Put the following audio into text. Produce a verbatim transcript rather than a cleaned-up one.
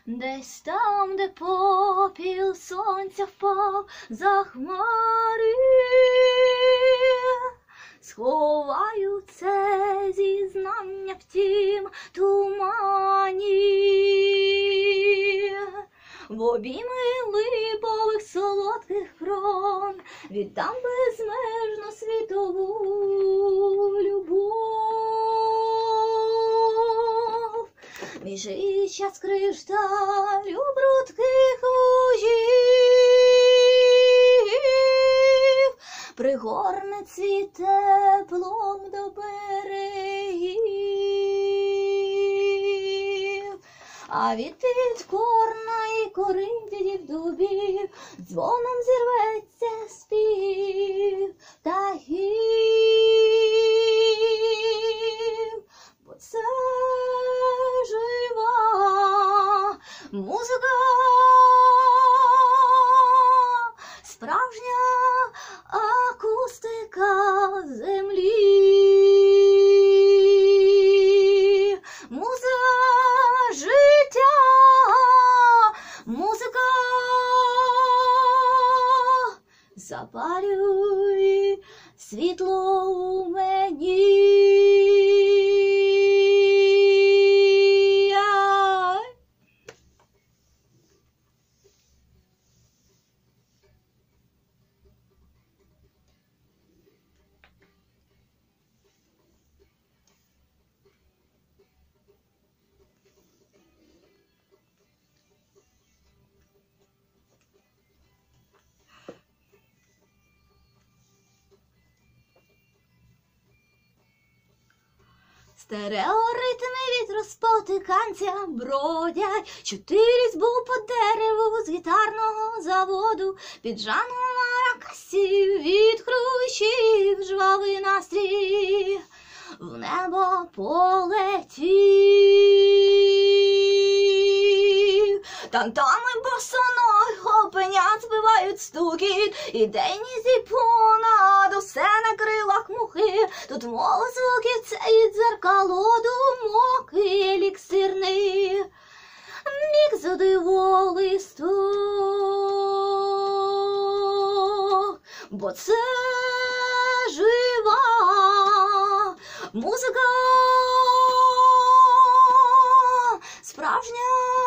Десь там, де попіл сонця впав за хмари, сховаю це зізнання в тім тумані. В обійми липових солодких крон віддам безмежно світову любов. Мій час кришталю брудких лужів пригорне цвіт теплом до берегів, а від підкорна і коринтів дубів дзвоном зірветься спів птахів, бо це жива музика, справжня акустика землі, музика життя, музика, запалюй світло у мені. Стереоритми від розпотиканця бродять, чотири збу по дереву з гітарного заводу, під жаном маракасів від хрущів жвавий настрій в небо полетів. Тантами босоноги опенят збивають стукіт, ідейні зі понад усе на крилах мухи. Тут мова звуків це і дзеркало думок, і еліксирний мік задиволисток, бо це жива музика, справжня